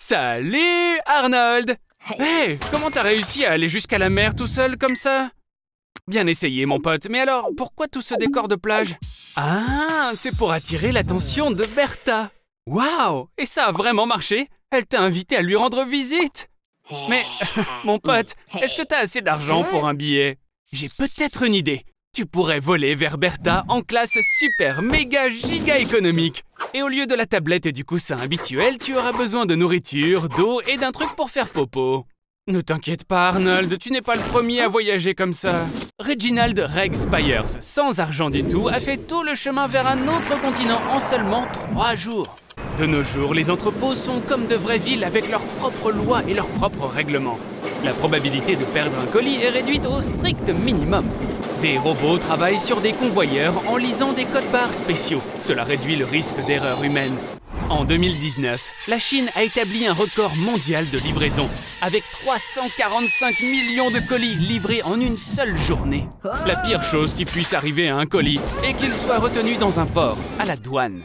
Salut, Arnold! Hey, comment t'as réussi à aller jusqu'à la mer tout seul comme ça? Bien essayé, mon pote. Mais alors, pourquoi tout ce décor de plage? Ah, c'est pour attirer l'attention de Bertha. Waouh! Et ça a vraiment marché? Elle t'a invité à lui rendre visite? Mais, mon pote, est-ce que t'as assez d'argent pour un billet? J'ai peut-être une idée. Tu pourrais voler vers Bertha en classe super méga giga économique. Et au lieu de la tablette et du coussin habituel, tu auras besoin de nourriture, d'eau et d'un truc pour faire popo. Ne t'inquiète pas, Arnold, tu n'es pas le premier à voyager comme ça. Reginald Reg Spires, sans argent du tout, a fait tout le chemin vers un autre continent en seulement 3 jours. De nos jours, les entrepôts sont comme de vraies villes avec leurs propres lois et leurs propres règlements. La probabilité de perdre un colis est réduite au strict minimum. Des robots travaillent sur des convoyeurs en lisant des codes-barres spéciaux. Cela réduit le risque d'erreur humaine. En 2019, la Chine a établi un record mondial de livraison, avec 345 millions de colis livrés en une seule journée. La pire chose qui puisse arriver à un colis est qu'il soit retenu dans un port, à la douane.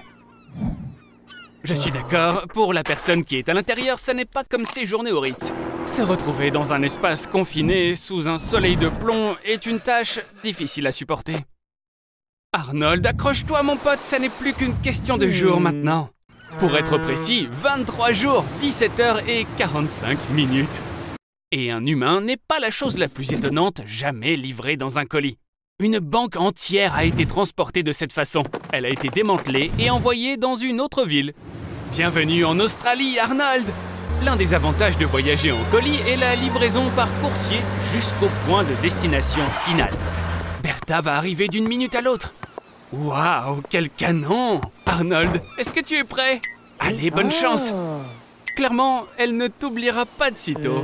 Je suis d'accord, pour la personne qui est à l'intérieur, ça n'est pas comme séjourner au Ritz. Se retrouver dans un espace confiné, sous un soleil de plomb, est une tâche difficile à supporter. Arnold, accroche-toi mon pote, ça n'est plus qu'une question de jours maintenant. Pour être précis, 23 jours, 17 heures et 45 minutes. Et un humain n'est pas la chose la plus étonnante jamais livrée dans un colis. Une banque entière a été transportée de cette façon. Elle a été démantelée et envoyée dans une autre ville. Bienvenue en Australie, Arnold! L'un des avantages de voyager en colis est la livraison par coursier jusqu'au point de destination finale. Bertha va arriver d'une minute à l'autre. Waouh, quel canon! Arnold, est-ce que tu es prêt? Allez, bonne chance! Clairement, elle ne t'oubliera pas de sitôt.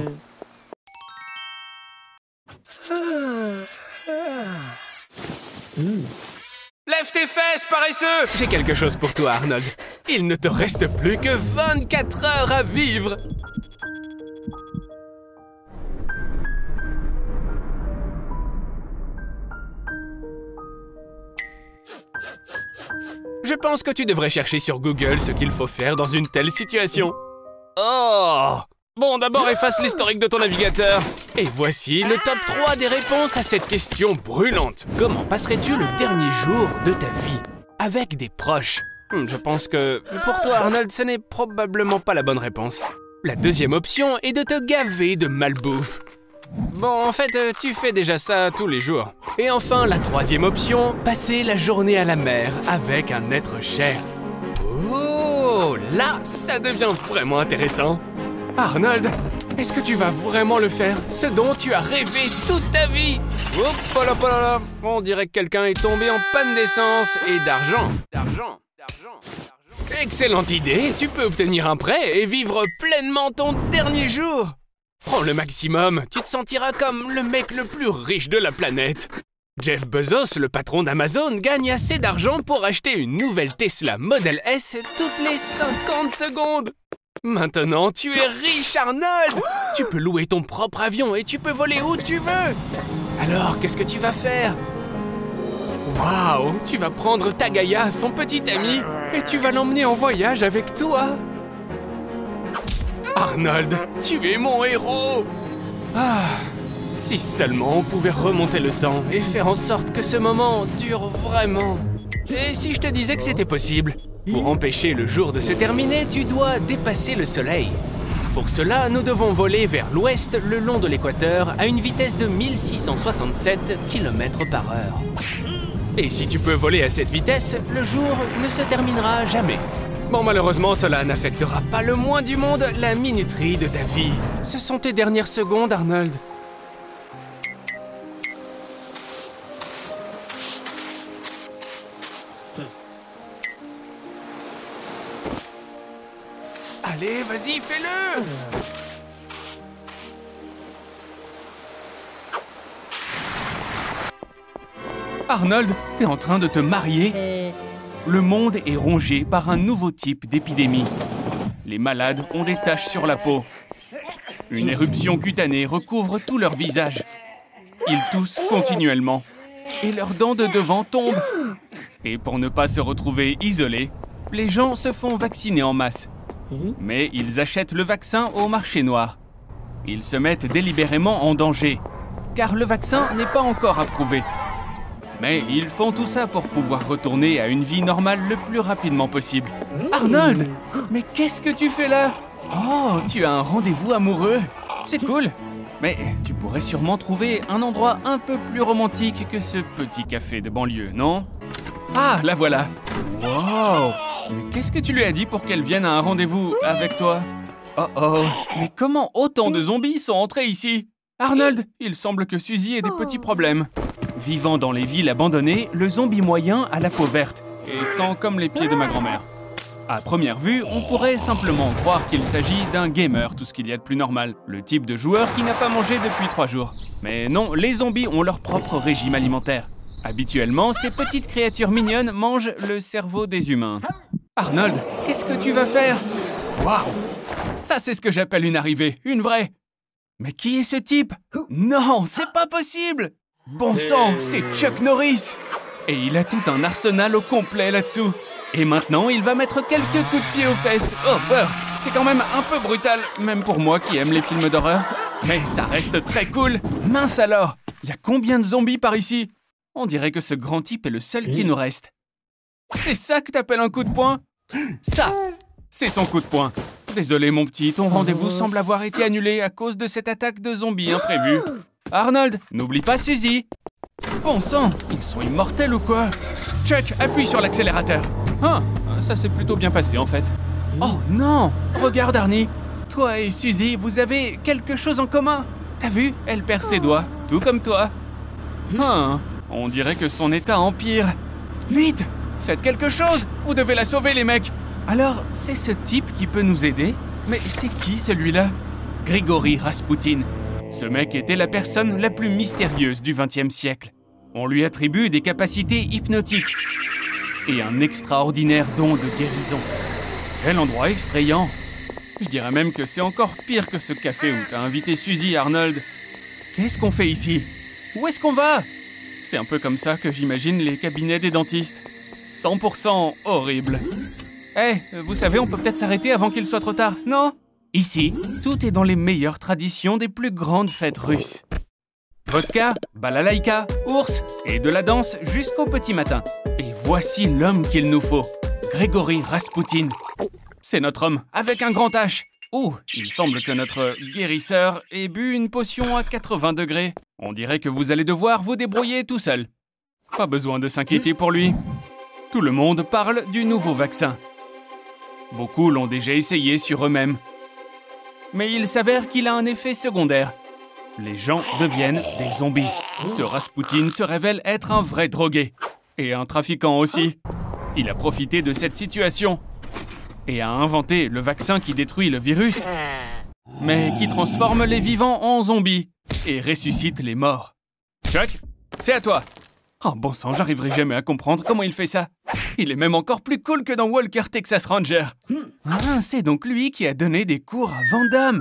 Lève tes fesses, paresseux! J'ai quelque chose pour toi, Arnold. Il ne te reste plus que 24 heures à vivre! Je pense que tu devrais chercher sur Google ce qu'il faut faire dans une telle situation. Oh! Bon, d'abord efface l'historique de ton navigateur. Et voici le top 3 des réponses à cette question brûlante. Comment passerais-tu le dernier jour de ta vie? Avec des proches. Je pense que, pour toi, Arnold, ce n'est probablement pas la bonne réponse. La deuxième option est de te gaver de malbouffe. Bon, en fait, tu fais déjà ça tous les jours. Et enfin, la troisième option, passer la journée à la mer avec un être cher. Oh, là, ça devient vraiment intéressant. Arnold, est-ce que tu vas vraiment le faire? Ce dont tu as rêvé toute ta vie? Hop là, on dirait que quelqu'un est tombé en panne d'essence et d'argent. Excellente idée, tu peux obtenir un prêt et vivre pleinement ton dernier jour. Prends le maximum, tu te sentiras comme le mec le plus riche de la planète. Jeff Bezos, le patron d'Amazon, gagne assez d'argent pour acheter une nouvelle Tesla Model S toutes les 50 secondes. Maintenant, tu es riche, Arnold! Tu peux louer ton propre avion et tu peux voler où tu veux. Alors, qu'est-ce que tu vas faire? Waouh! Tu vas prendre Tagaya, son petit ami, et tu vas l'emmener en voyage avec toi. Arnold, tu es mon héros! Ah, si seulement on pouvait remonter le temps et faire en sorte que ce moment dure vraiment. Et si je te disais que c'était possible? Pour empêcher le jour de se terminer, tu dois dépasser le soleil. Pour cela, nous devons voler vers l'ouest le long de l'équateur à une vitesse de 1667 km/h. Et si tu peux voler à cette vitesse, le jour ne se terminera jamais. Bon, malheureusement, cela n'affectera pas le moins du monde la minuterie de ta vie. Ce sont tes dernières secondes, Arnold. Allez, vas-y, fais-le! Arnold, t'es en train de te marier? Le monde est rongé par un nouveau type d'épidémie. Les malades ont des taches sur la peau. Une éruption cutanée recouvre tout leur visage. Ils toussent continuellement. Et leurs dents de devant tombent. Et pour ne pas se retrouver isolés, les gens se font vacciner en masse. Mais ils achètent le vaccin au marché noir. Ils se mettent délibérément en danger, car le vaccin n'est pas encore approuvé. Mais ils font tout ça pour pouvoir retourner à une vie normale le plus rapidement possible. Arnold! Mais qu'est-ce que tu fais là? Oh, tu as un rendez-vous amoureux. C'est cool. Mais tu pourrais sûrement trouver un endroit un peu plus romantique que ce petit café de banlieue, non? Ah, la voilà. Wow! Mais qu'est-ce que tu lui as dit pour qu'elle vienne à un rendez-vous avec toi? Oh oh! Mais comment autant de zombies sont entrés ici? Arnold, il semble que Suzy ait des petits problèmes. Vivant dans les villes abandonnées, le zombie moyen a la peau verte et sent comme les pieds de ma grand-mère. À première vue, on pourrait simplement croire qu'il s'agit d'un gamer, tout ce qu'il y a de plus normal. Le type de joueur qui n'a pas mangé depuis 3 jours. Mais non, les zombies ont leur propre régime alimentaire. Habituellement, ces petites créatures mignonnes mangent le cerveau des humains. Arnold, qu'est-ce que tu vas faire? Waouh! Ça, c'est ce que j'appelle une arrivée, une vraie. Mais qui est ce type? Non, c'est pas possible! Bon sang, c'est Chuck Norris! Et il a tout un arsenal au complet là-dessous. Et maintenant, il va mettre quelques coups de pied aux fesses. Oh, peur! C'est quand même un peu brutal, même pour moi qui aime les films d'horreur. Mais ça reste très cool. Mince alors! Il y a combien de zombies par ici? On dirait que ce grand type est le seul qui nous reste. C'est ça que t'appelles un coup de poing? Ça, c'est son coup de poing. Désolé mon petit, ton rendez-vous semble avoir été annulé à cause de cette attaque de zombies imprévue. Arnold, n'oublie pas Suzy. Bon sang, ils sont immortels ou quoi? Chuck, appuie sur l'accélérateur. Ah, ça s'est plutôt bien passé en fait. Oh non, regarde Arnie. Toi et Suzy, vous avez quelque chose en commun. T'as vu? Elle perd ses doigts, tout comme toi. Ah, on dirait que son état empire. Vite, faites quelque chose. Vous devez la sauver les mecs. Alors, c'est ce type qui peut nous aider? Mais c'est qui celui-là? Grigory Rasputin. Ce mec était la personne la plus mystérieuse du XXe siècle. On lui attribue des capacités hypnotiques et un extraordinaire don de guérison. Quel endroit effrayant! Je dirais même que c'est encore pire que ce café où t'as invité Suzy, Arnold. Qu'est-ce qu'on fait ici? Où est-ce qu'on va? C'est un peu comme ça que j'imagine les cabinets des dentistes. 100% horrible. Eh, vous savez, on peut peut-être s'arrêter avant qu'il soit trop tard, non? Ici, tout est dans les meilleures traditions des plus grandes fêtes russes. Vodka, balalaïka, ours et de la danse jusqu'au petit matin. Et voici l'homme qu'il nous faut, Grigory Rasputin. C'est notre homme, avec un grand H. Oh, il semble que notre guérisseur ait bu une potion à 80 degrés. On dirait que vous allez devoir vous débrouiller tout seul. Pas besoin de s'inquiéter pour lui. Tout le monde parle du nouveau vaccin. Beaucoup l'ont déjà essayé sur eux-mêmes. Mais il s'avère qu'il a un effet secondaire. Les gens deviennent des zombies. Ce Rasputin se révèle être un vrai drogué. Et un trafiquant aussi. Il a profité de cette situation. Et a inventé le vaccin qui détruit le virus. Mais qui transforme les vivants en zombies. Et ressuscite les morts. Chuck, c'est à toi. Oh bon sang, j'arriverai jamais à comprendre comment il fait ça. Il est même encore plus cool que dans Walker Texas Ranger. Ah, c'est donc lui qui a donné des cours à Van Damme.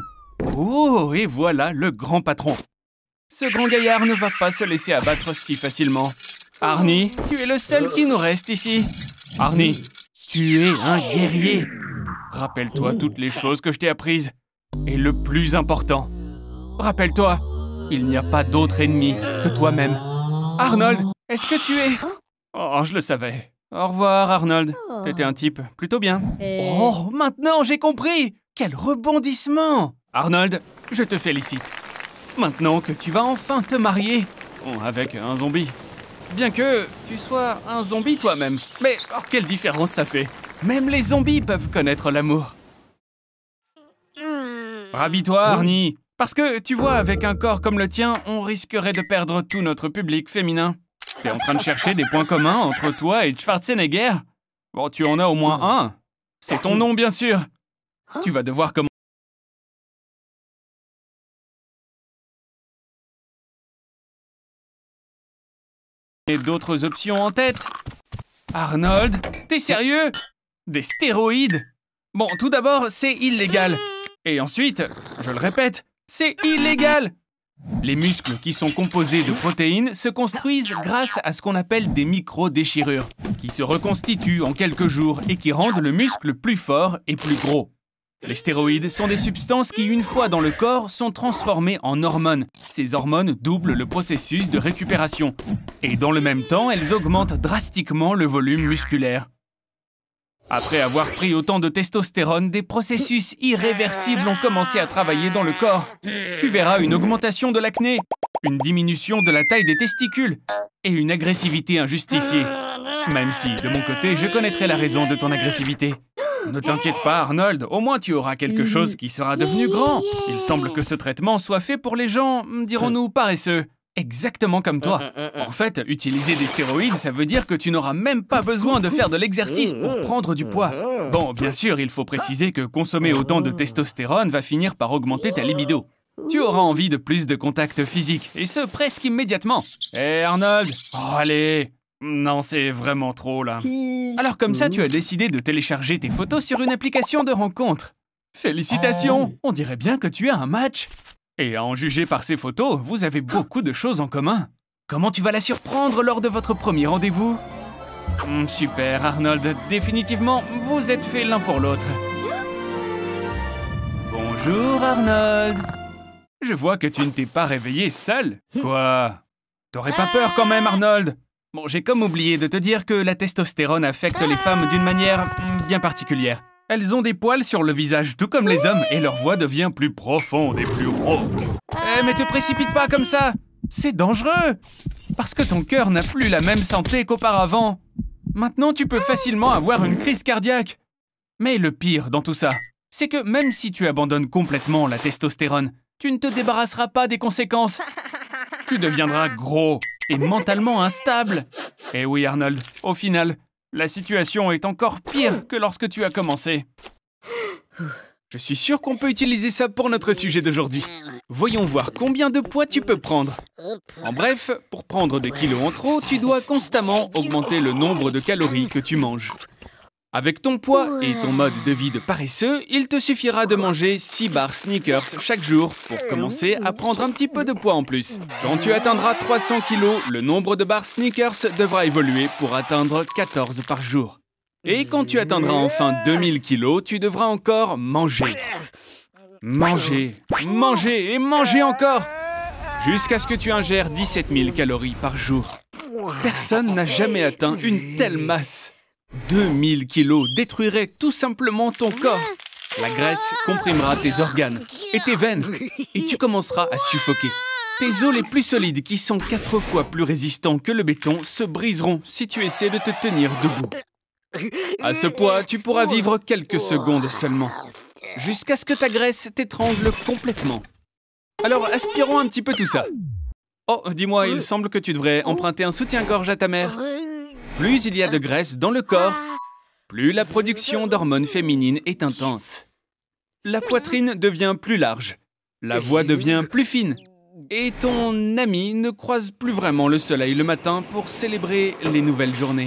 Oh, et voilà le grand patron. Ce grand gaillard ne va pas se laisser abattre si facilement. Arnie, tu es le seul qui nous reste ici. Arnie, tu es un guerrier. Rappelle-toi toutes les choses que je t'ai apprises. Et le plus important, rappelle-toi, il n'y a pas d'autre ennemi que toi-même. Arnold, est-ce que tu es... Oh, je le savais. Au revoir, Arnold. T'étais un type plutôt bien. Oh, maintenant j'ai compris. Quel rebondissement! Arnold, je te félicite. Maintenant que tu vas enfin te marier avec un zombie. Bien que tu sois un zombie toi-même. Mais oh, quelle différence ça fait. Même les zombies peuvent connaître l'amour. Rhabille-toi, Arnie. Parce que, tu vois, avec un corps comme le tien, on risquerait de perdre tout notre public féminin. T'es en train de chercher des points communs entre toi et Schwarzenegger? Bon, tu en as au moins un. C'est ton nom, bien sûr. Tu vas devoir commencer. Et d'autres options en tête? Arnold, t'es sérieux? Des stéroïdes? Bon, tout d'abord, c'est illégal. Et ensuite, je le répète, c'est illégal! Les muscles qui sont composés de protéines se construisent grâce à ce qu'on appelle des micro-déchirures, qui se reconstituent en quelques jours et qui rendent le muscle plus fort et plus gros. Les stéroïdes sont des substances qui, une fois dans le corps, sont transformées en hormones. Ces hormones doublent le processus de récupération. Et dans le même temps, elles augmentent drastiquement le volume musculaire. Après avoir pris autant de testostérone, des processus irréversibles ont commencé à travailler dans le corps. Tu verras une augmentation de l'acné, une diminution de la taille des testicules et une agressivité injustifiée. Même si, de mon côté, je connaîtrai la raison de ton agressivité. Ne t'inquiète pas, Arnold, au moins tu auras quelque chose qui sera devenu grand. Il semble que ce traitement soit fait pour les gens, dirons-nous, paresseux. Exactement comme toi. En fait, utiliser des stéroïdes, ça veut dire que tu n'auras même pas besoin de faire de l'exercice pour prendre du poids. Bon, bien sûr, il faut préciser que consommer autant de testostérone va finir par augmenter ta libido. Tu auras envie de plus de contact physique, et ce, presque immédiatement. Hé, Arnold! Oh, allez! Non, c'est vraiment trop, là. Alors comme ça, tu as décidé de télécharger tes photos sur une application de rencontre. Félicitations! On dirait bien que tu as un match. Et à en juger par ces photos, vous avez beaucoup de choses en commun. Comment tu vas la surprendre lors de votre premier rendez-vous? Super, Arnold. Définitivement, vous êtes faits l'un pour l'autre. Bonjour, Arnold. Je vois que tu ne t'es pas réveillé seul. Quoi? T'aurais pas peur quand même, Arnold? Bon, j'ai comme oublié de te dire que la testostérone affecte les femmes d'une manière bien particulière. Elles ont des poils sur le visage, tout comme les hommes, et leur voix devient plus profonde et plus rauque. Mais te précipite pas comme ça! C'est dangereux! Parce que ton cœur n'a plus la même santé qu'auparavant. Maintenant, tu peux facilement avoir une crise cardiaque. Mais le pire dans tout ça, c'est que même si tu abandonnes complètement la testostérone, tu ne te débarrasseras pas des conséquences. Tu deviendras gros et mentalement instable. Et oui, Arnold, au final, la situation est encore pire que lorsque tu as commencé. Je suis sûr qu'on peut utiliser ça pour notre sujet d'aujourd'hui. Voyons voir combien de poids tu peux prendre. En bref, pour prendre des kilos en trop, tu dois constamment augmenter le nombre de calories que tu manges. Avec ton poids et ton mode de vie de paresseux, il te suffira de manger 6 barres Snickers chaque jour pour commencer à prendre un petit peu de poids en plus. Quand tu atteindras 300 kilos, le nombre de barres Snickers devra évoluer pour atteindre 14 par jour. Et quand tu atteindras enfin 2000 kilos, tu devras encore manger. Manger, manger et manger encore, jusqu'à ce que tu ingères 17 000 calories par jour. Personne n'a jamais atteint une telle masse. 2000 kilos détruiraient tout simplement ton corps. La graisse comprimera tes organes et tes veines, et tu commenceras à suffoquer. Tes os les plus solides, qui sont 4 fois plus résistants que le béton, se briseront si tu essaies de te tenir debout. À ce poids, tu pourras vivre quelques secondes seulement, jusqu'à ce que ta graisse t'étrangle complètement. Alors, aspirons un petit peu tout ça. Oh, dis-moi, il semble que tu devrais emprunter un soutien-gorge à ta mère. Plus il y a de graisse dans le corps, plus la production d'hormones féminines est intense. La poitrine devient plus large, la voix devient plus fine, et ton ami ne croise plus vraiment le soleil le matin pour célébrer les nouvelles journées.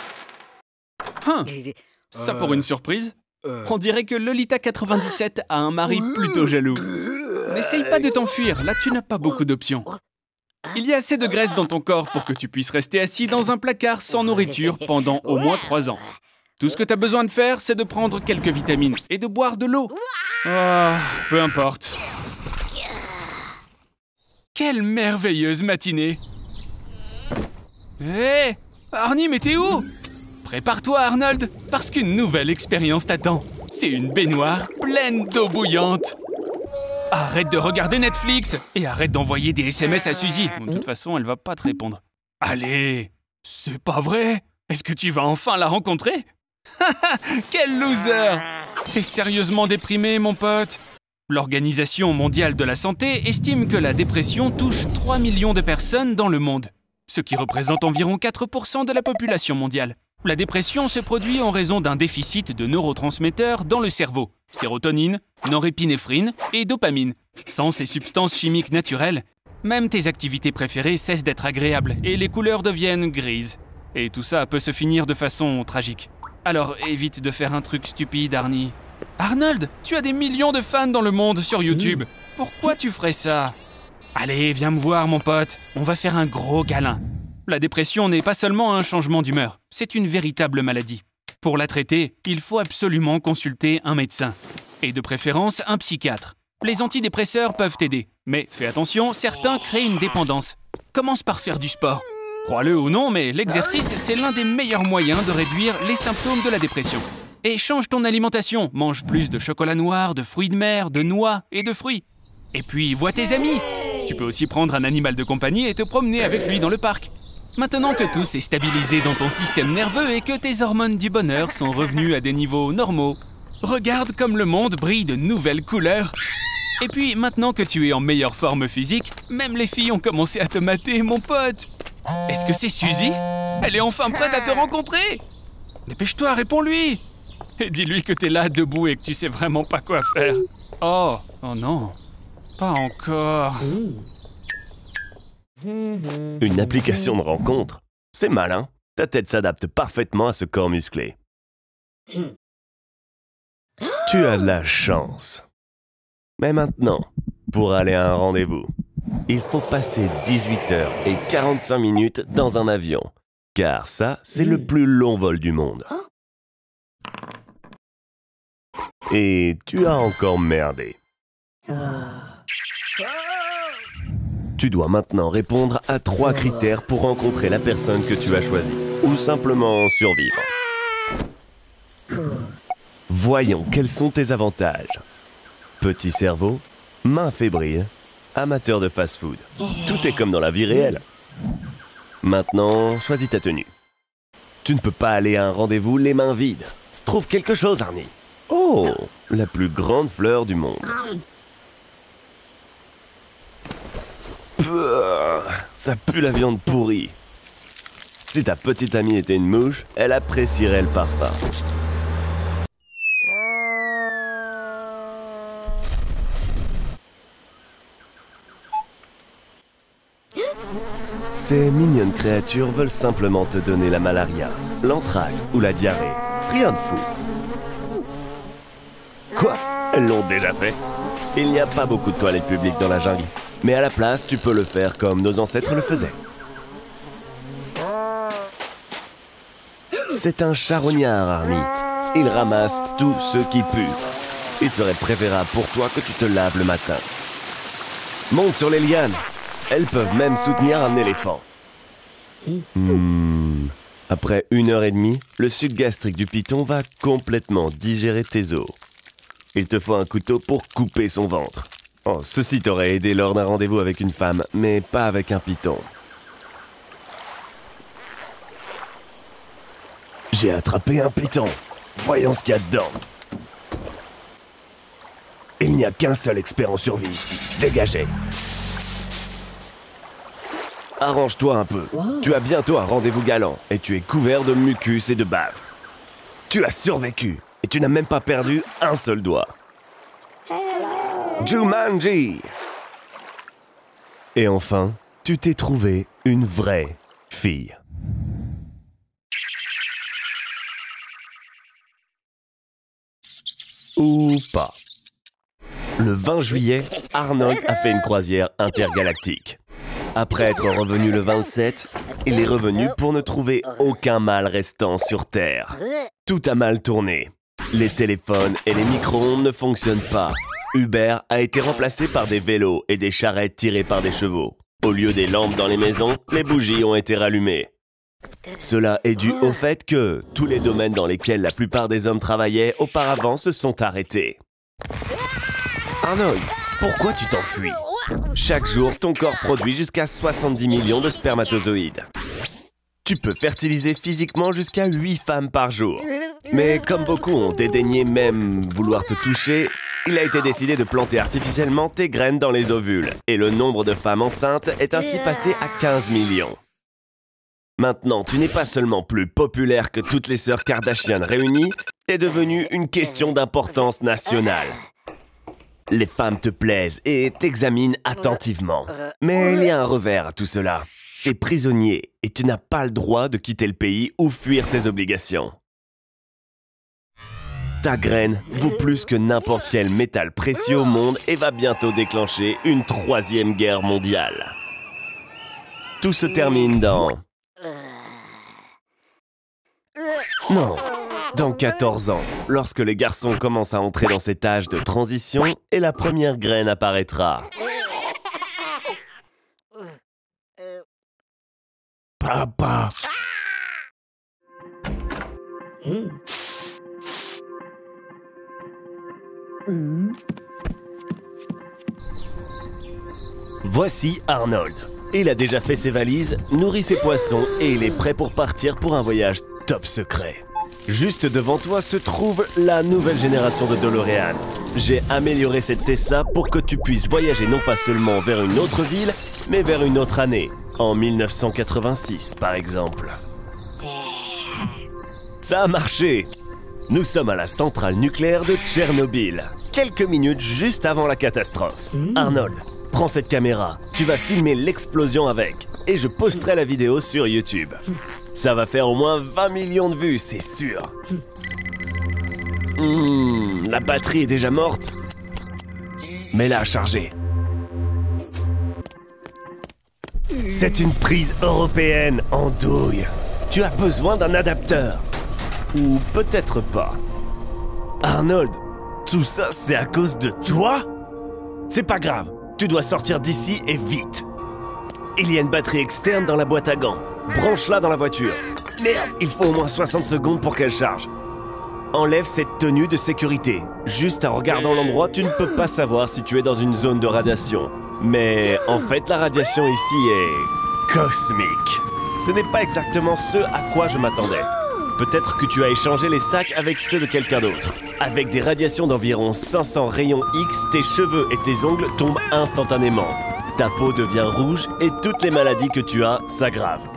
Ça pour une surprise? On dirait que Lolita 97 a un mari plutôt jaloux. N'essaye pas de t'enfuir, là tu n'as pas beaucoup d'options. Il y a assez de graisse dans ton corps pour que tu puisses rester assis dans un placard sans nourriture pendant au moins 3 ans. Tout ce que tu as besoin de faire, c'est de prendre quelques vitamines et de boire de l'eau. Oh, peu importe. Quelle merveilleuse matinée! Hé! Arnie, mais t'es où? Prépare-toi, Arnold, parce qu'une nouvelle expérience t'attend. C'est une baignoire pleine d'eau bouillante. Arrête de regarder Netflix et arrête d'envoyer des SMS à Suzy. De toute façon, elle va pas te répondre. Allez, c'est pas vrai? Est-ce que tu vas enfin la rencontrer? Quel loser! T'es sérieusement déprimé, mon pote? L'Organisation mondiale de la santé estime que la dépression touche 3 millions de personnes dans le monde, ce qui représente environ 4% de la population mondiale. La dépression se produit en raison d'un déficit de neurotransmetteurs dans le cerveau, sérotonine, norépinéphrine et dopamine. Sans ces substances chimiques naturelles, même tes activités préférées cessent d'être agréables et les couleurs deviennent grises. Et tout ça peut se finir de façon tragique. Alors évite de faire un truc stupide, Arnie. Arnold, tu as des millions de fans dans le monde sur YouTube. Pourquoi tu ferais ça? Allez, viens me voir, mon pote. On va faire un gros câlin. La dépression n'est pas seulement un changement d'humeur, c'est une véritable maladie. Pour la traiter, il faut absolument consulter un médecin. et de préférence un psychiatre. Les antidépresseurs peuvent t'aider, mais fais attention, certains créent une dépendance. Commence par faire du sport. Crois-le ou non, mais l'exercice, c'est l'un des meilleurs moyens de réduire les symptômes de la dépression. Et change ton alimentation, mange plus de chocolat noir, de fruits de mer, de noix et de fruits. Et puis, vois tes amis. Tu peux aussi prendre un animal de compagnie et te promener avec lui dans le parc. Maintenant que tout s'est stabilisé dans ton système nerveux et que tes hormones du bonheur sont revenues à des niveaux normaux, regarde comme le monde brille de nouvelles couleurs. Et puis, maintenant que tu es en meilleure forme physique, même les filles ont commencé à te mater, mon pote. Est-ce que c'est Suzy? Elle est enfin prête à te rencontrer. Dépêche-toi, réponds-lui. Et dis-lui que t'es là, debout, et que tu sais vraiment pas quoi faire. Oh non. Pas encore. Une application de rencontre? C'est malin. Ta tête s'adapte parfaitement à ce corps musclé. Tu as de la chance. Mais maintenant, pour aller à un rendez-vous, il faut passer 18h45 dans un avion. Car ça, c'est le plus long vol du monde. Et tu as encore merdé. Tu dois maintenant répondre à 3 critères pour rencontrer la personne que tu as choisie. Ou simplement survivre. Voyons quels sont tes avantages. Petit cerveau, main fébrile, amateur de fast-food. Tout est comme dans la vie réelle. Maintenant, choisis ta tenue. Tu ne peux pas aller à un rendez-vous les mains vides. Trouve quelque chose, Arnie. Oh, la plus grande fleur du monde. Ça pue la viande pourrie. Si ta petite amie était une mouche, elle apprécierait le parfum. Ces mignonnes créatures veulent simplement te donner la malaria, l'anthrax ou la diarrhée. Rien de fou. Quoi? Elles l'ont déjà fait? Il n'y a pas beaucoup de toilettes publiques dans la jungle. Mais à la place, tu peux le faire comme nos ancêtres le faisaient. C'est un charognard, Arnie. Il ramasse tout ce qui pue. Il serait préférable pour toi que tu te laves le matin. Monte sur les lianes. Elles peuvent même soutenir un éléphant. Après 1h30, le suc gastrique du python va complètement digérer tes os. Il te faut un couteau pour couper son ventre. Oh, ceci t'aurait aidé lors d'un rendez-vous avec une femme, mais pas avec un python. J'ai attrapé un python. Voyons ce qu'il y a dedans. Il n'y a qu'un seul expert en survie ici. Dégagez. Arrange-toi un peu. Tu as bientôt un rendez-vous galant et tu es couvert de mucus et de bave. Tu as survécu et tu n'as même pas perdu un seul doigt. Jumanji! Et enfin, tu t'es trouvé une vraie fille. Ou pas. Le 20 juillet, Arnold a fait une croisière intergalactique. Après être revenu le 27, il est revenu pour ne trouver aucun mâle restant sur Terre. Tout a mal tourné. Les téléphones et les micro-ondes ne fonctionnent pas. Uber a été remplacé par des vélos et des charrettes tirées par des chevaux. Au lieu des lampes dans les maisons, les bougies ont été rallumées. Cela est dû au fait que tous les domaines dans lesquels la plupart des hommes travaillaient auparavant se sont arrêtés. Arnold, pourquoi tu t'enfuis? Chaque jour, ton corps produit jusqu'à 70 millions de spermatozoïdes. Tu peux fertiliser physiquement jusqu'à 8 femmes par jour. Mais comme beaucoup ont dédaigné même vouloir te toucher, il a été décidé de planter artificiellement tes graines dans les ovules. Et le nombre de femmes enceintes est ainsi passé à 15 millions. Maintenant, tu n'es pas seulement plus populaire que toutes les sœurs Kardashian réunies, t'es devenu une question d'importance nationale. Les femmes te plaisent et t'examinent attentivement. Mais il y a un revers à tout cela. T'es prisonnier et tu n'as pas le droit de quitter le pays ou fuir tes obligations. Ta graine vaut plus que n'importe quel métal précieux au monde et va bientôt déclencher une 3e guerre mondiale. Tout se termine dans... Non, Dans 14 ans, lorsque les garçons commencent à entrer dans cet âge de transition et la première graine apparaîtra. Papa. Voici Arnold. Il a déjà fait ses valises, nourrit ses poissons et il est prêt pour partir pour un voyage top secret. Juste devant toi se trouve la nouvelle génération de DeLorean. J'ai amélioré cette Tesla pour que tu puisses voyager non pas seulement vers une autre ville, mais vers une autre année. En 1986, par exemple. Ça a marché! Nous sommes à la centrale nucléaire de Tchernobyl, quelques minutes juste avant la catastrophe. Arnold, prends cette caméra, tu vas filmer l'explosion avec, et je posterai la vidéo sur YouTube. Ça va faire au moins 20 millions de vues, c'est sûr. La batterie est déjà morte. Mets-la à charger. C'est une prise européenne en douille. Tu as besoin d'un adapteur. Ou peut-être pas. Arnold, tout ça c'est à cause de toi? C'est pas grave, tu dois sortir d'ici et vite. Il y a une batterie externe dans la boîte à gants. Branche-la dans la voiture. Merde, il faut au moins 60 secondes pour qu'elle charge. Enlève cette tenue de sécurité. Juste en regardant l'endroit, tu ne peux pas savoir si tu es dans une zone de radiation. Mais en fait, la radiation ici est cosmique. Ce n'est pas exactement ce à quoi je m'attendais. Peut-être que tu as échangé les sacs avec ceux de quelqu'un d'autre. Avec des radiations d'environ 500 rayons X, tes cheveux et tes ongles tombent instantanément. Ta peau devient rouge et toutes les maladies que tu as s'aggravent.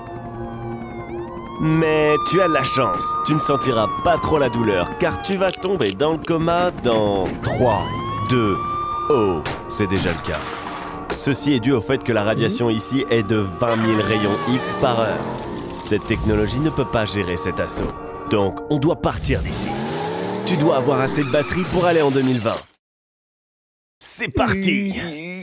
Mais tu as de la chance, tu ne sentiras pas trop la douleur car tu vas tomber dans le coma dans 3, 2, oh, c'est déjà le cas. Ceci est dû au fait que la radiation ici est de 20 000 rayons X par heure. Cette technologie ne peut pas gérer cet assaut. Donc, on doit partir d'ici. Tu dois avoir assez de batterie pour aller en 2020. C'est parti!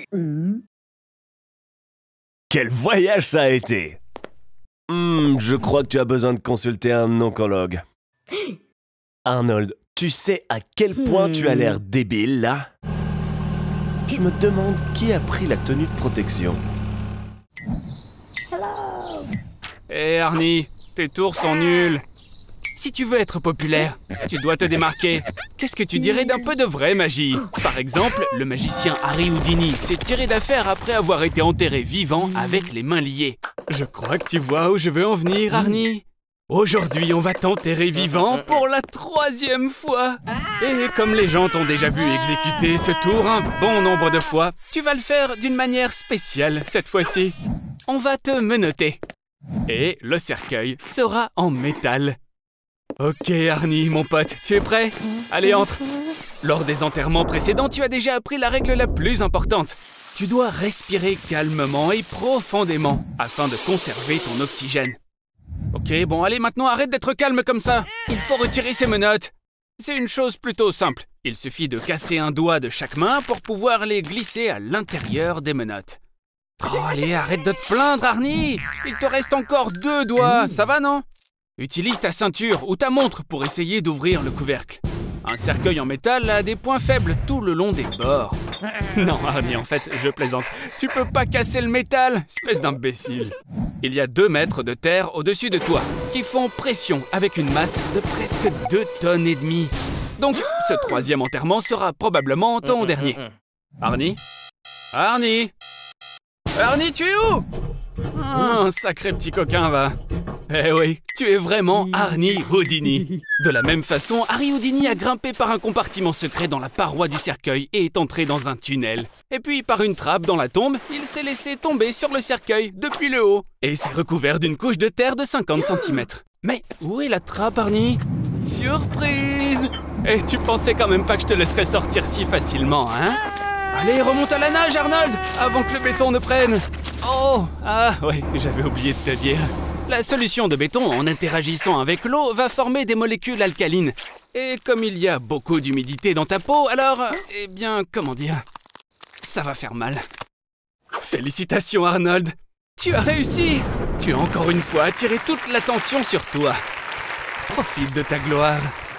Quel voyage ça a été! Je crois que tu as besoin de consulter un oncologue. Arnold, tu sais à quel point tu as l'air débile, là? Je me demande qui a pris la tenue de protection. Hé Arnie, tes tours sont nuls. Si tu veux être populaire, tu dois te démarquer. Qu'est-ce que tu dirais d'un peu de vraie magie? Par exemple, le magicien Harry Houdini s'est tiré d'affaire après avoir été enterré vivant avec les mains liées. Je crois que tu vois où je veux en venir, Arnie. Aujourd'hui, on va t'enterrer vivant pour la 3e fois. Et comme les gens t'ont déjà vu exécuter ce tour un bon nombre de fois, tu vas le faire d'une manière spéciale cette fois-ci. On va te menotter. Et le cercueil sera en métal. Ok Arnie, mon pote, tu es prêt? Allez, entre. Lors des enterrements précédents, tu as déjà appris la règle la plus importante. Tu dois respirer calmement et profondément afin de conserver ton oxygène. Ok, bon, allez, maintenant arrête d'être calme comme ça. Il faut retirer ces menottes. C'est une chose plutôt simple. Il suffit de casser un doigt de chaque main pour pouvoir les glisser à l'intérieur des menottes. Oh, allez, arrête de te plaindre, Arnie. Il te reste encore 2 doigts, ça va, non? Utilise ta ceinture ou ta montre pour essayer d'ouvrir le couvercle. Un cercueil en métal a des points faibles tout le long des bords. Non, Arnie, en fait, je plaisante. Tu peux pas casser le métal, espèce d'imbécile. Il y a 2 mètres de terre au-dessus de toi, qui font pression avec une masse de presque 2 tonnes et demie. Donc, ce 3e enterrement sera probablement ton dernier. Arnie? Arnie? Arnie, tu es où? Un sacré petit coquin, va. Eh oui, tu es vraiment Arnie Houdini. De la même façon, Harry Houdini a grimpé par un compartiment secret dans la paroi du cercueil et est entré dans un tunnel. Et puis, par une trappe dans la tombe, il s'est laissé tomber sur le cercueil depuis le haut. Et s'est recouvert d'une couche de terre de 50 cm. Mais où est la trappe, Arnie? Surprise! Et tu pensais quand même pas que je te laisserais sortir si facilement, hein? Allez, remonte à la nage, Arnold, avant que le béton ne prenne. Oh, ah ouais, j'avais oublié de te dire. La solution de béton, en interagissant avec l'eau, va former des molécules alcalines. Et comme il y a beaucoup d'humidité dans ta peau, alors, eh bien, comment dire, ça va faire mal. Félicitations, Arnold. Tu as réussi. Tu as encore une fois attiré toute l'attention sur toi. Profite de ta gloire.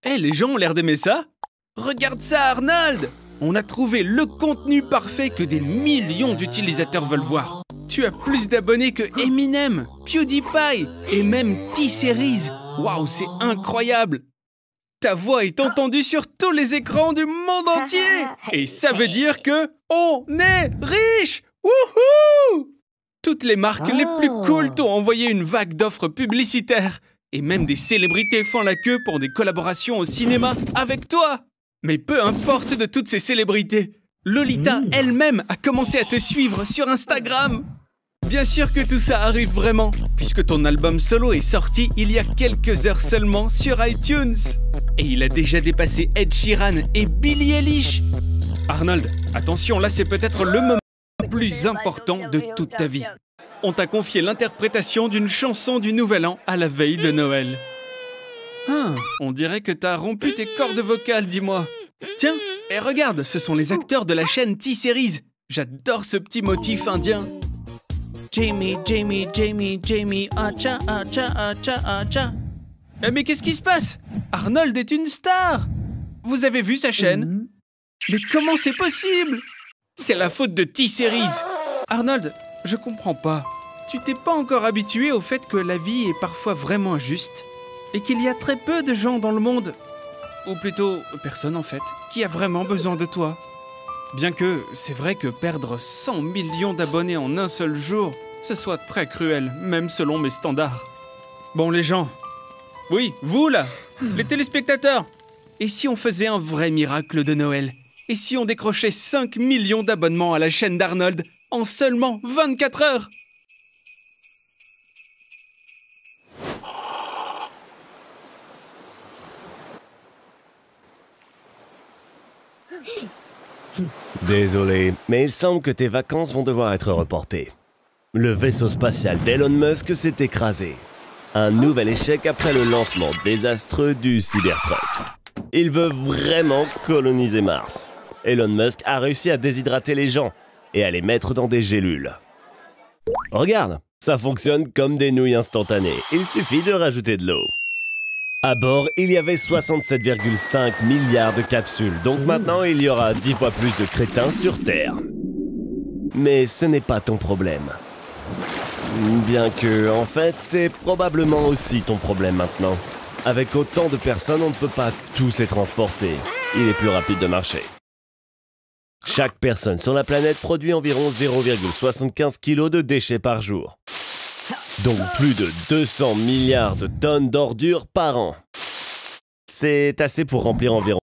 Hé, les gens ont l'air d'aimer ça. Regarde ça, Arnold! On a trouvé le contenu parfait que des millions d'utilisateurs veulent voir. Tu as plus d'abonnés que Eminem, PewDiePie et même T-Series. Waouh, c'est incroyable! Ta voix est entendue sur tous les écrans du monde entier! Et ça veut dire que on est riche! Wouhou! Toutes les marques les plus cool t'ont envoyé une vague d'offres publicitaires. Et même des célébrités font la queue pour des collaborations au cinéma avec toi! Mais peu importe de toutes ces célébrités, Lolita elle-même a commencé à te suivre sur Instagram. Bien sûr que tout ça arrive vraiment, puisque ton album solo est sorti il y a quelques heures seulement sur iTunes. Et il a déjà dépassé Ed Sheeran et Billie Eilish. Arnold, attention, là c'est peut-être le moment le plus important de toute ta vie. On t'a confié l'interprétation d'une chanson du Nouvel An à la veille de Noël. Ah, on dirait que t'as rompu tes cordes vocales, dis-moi. Tiens, et regarde, ce sont les acteurs de la chaîne T-Series. J'adore ce petit motif indien. Jamie, Jamie, Jamie, Jamie, acha, acha, acha, acha. Mais qu'est-ce qui se passe? Arnold est une star. Vous avez vu sa chaîne? Mais comment c'est possible? C'est la faute de T-Series. Arnold, je comprends pas. Tu t'es pas encore habitué au fait que la vie est parfois vraiment injuste? Et qu'il y a très peu de gens dans le monde, ou plutôt personne en fait, qui a vraiment besoin de toi. Bien que c'est vrai que perdre 100 millions d'abonnés en un seul jour, ce soit très cruel, même selon mes standards. Bon les gens, oui, vous là, les téléspectateurs, et si on faisait un vrai miracle de Noël? Et si on décrochait 5 millions d'abonnements à la chaîne d'Arnold en seulement 24 heures? Désolé, mais il semble que tes vacances vont devoir être reportées. Le vaisseau spatial d'Elon Musk s'est écrasé. Un nouvel échec après le lancement désastreux du Cybertruck. Il veut vraiment coloniser Mars. Elon Musk a réussi à déshydrater les gens et à les mettre dans des gélules. Regarde, ça fonctionne comme des nouilles instantanées. Il suffit de rajouter de l'eau. À bord, il y avait 67,5 milliards de capsules, donc maintenant il y aura 10 fois plus de crétins sur Terre. Mais ce n'est pas ton problème. Bien que, en fait, c'est probablement aussi ton problème maintenant. Avec autant de personnes, on ne peut pas tous les transporter. Il est plus rapide de marcher. Chaque personne sur la planète produit environ 0,75 kg de déchets par jour. Donc plus de 200 milliards de tonnes d'ordures par an. C'est assez pour remplir environ...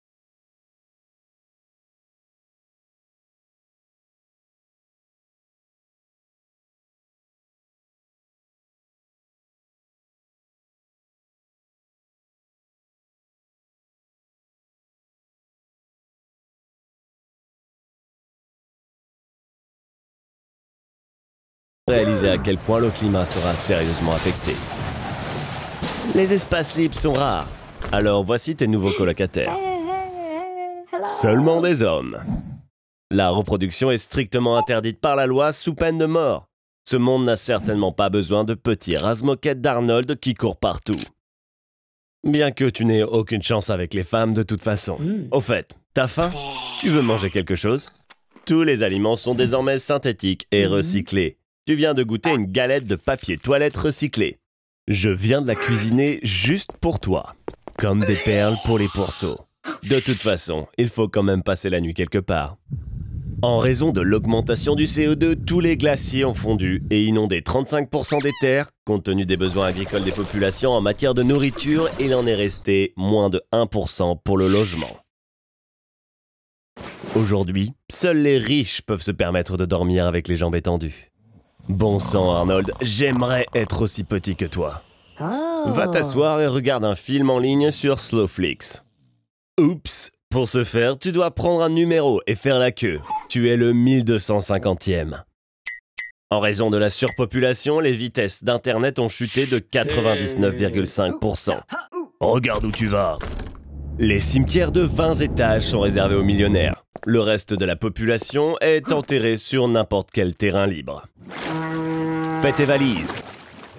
réaliser à quel point le climat sera sérieusement affecté. Les espaces libres sont rares. Alors voici tes nouveaux colocataires. Seulement des hommes. La reproduction est strictement interdite par la loi sous peine de mort. Ce monde n'a certainement pas besoin de petits rase-moquettes d'Arnold qui courent partout. Bien que tu n'aies aucune chance avec les femmes de toute façon. Au fait, t'as faim? Tu veux manger quelque chose? Tous les aliments sont désormais synthétiques et recyclés. Tu viens de goûter une galette de papier toilette recyclé. Je viens de la cuisiner juste pour toi. Comme des perles pour les pourceaux. De toute façon, il faut quand même passer la nuit quelque part. En raison de l'augmentation du CO2, tous les glaciers ont fondu et inondé 35% des terres. Compte tenu des besoins agricoles des populations en matière de nourriture, il en est resté moins de 1% pour le logement. Aujourd'hui, seuls les riches peuvent se permettre de dormir avec les jambes étendues. Bon sang, Arnold, j'aimerais être aussi petit que toi. Va t'asseoir et regarde un film en ligne sur Slowflix. Oups, pour ce faire, tu dois prendre un numéro et faire la queue. Tu es le 1250e. En raison de la surpopulation, les vitesses d'Internet ont chuté de 99,5%. Regarde où tu vas. Les cimetières de 20 étages sont réservés aux millionnaires. Le reste de la population est enterré sur n'importe quel terrain libre. Fais tes valises.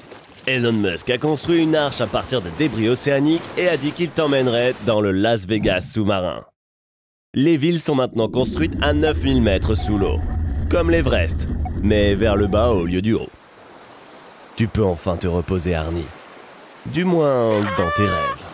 Elon Musk a construit une arche à partir de débris océaniques et a dit qu'il t'emmènerait dans le Las Vegas sous-marin. Les villes sont maintenant construites à 9000 mètres sous l'eau, comme l'Everest, mais vers le bas au lieu du haut. Tu peux enfin te reposer, Arnie. Du moins dans tes rêves.